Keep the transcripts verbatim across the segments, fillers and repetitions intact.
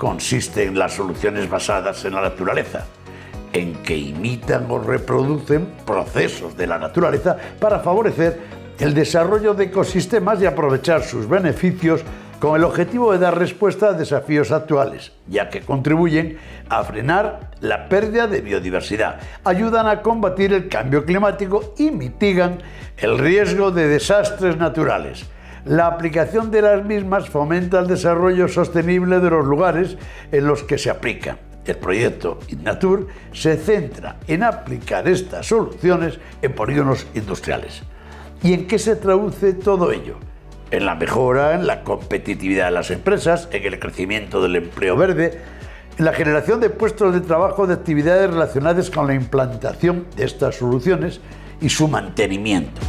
consiste en las soluciones basadas en la naturaleza, en que imitan o reproducen procesos de la naturaleza para favorecer el desarrollo de ecosistemas y aprovechar sus beneficios con el objetivo de dar respuesta a desafíos actuales, ya que contribuyen a frenar la pérdida de biodiversidad, ayudan a combatir el cambio climático y mitigan el riesgo de desastres naturales. La aplicación de las mismas fomenta el desarrollo sostenible de los lugares en los que se aplican. El proyecto Innatur se centra en aplicar estas soluciones en polígonos industriales. ¿Y en qué se traduce todo ello? En la mejora, en la competitividad de las empresas, en el crecimiento del empleo verde, en la generación de puestos de trabajo de actividades relacionadas con la implantación de estas soluciones y su mantenimiento.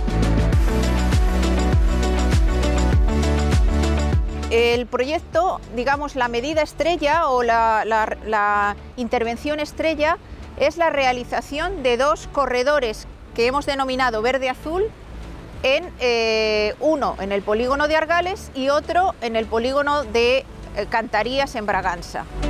El proyecto, digamos, la medida estrella o la, la, la intervención estrella es la realización de dos corredores que hemos denominado verde-azul, en eh, uno en el polígono de Argales y otro en el polígono de eh, Cantarías en Bragança.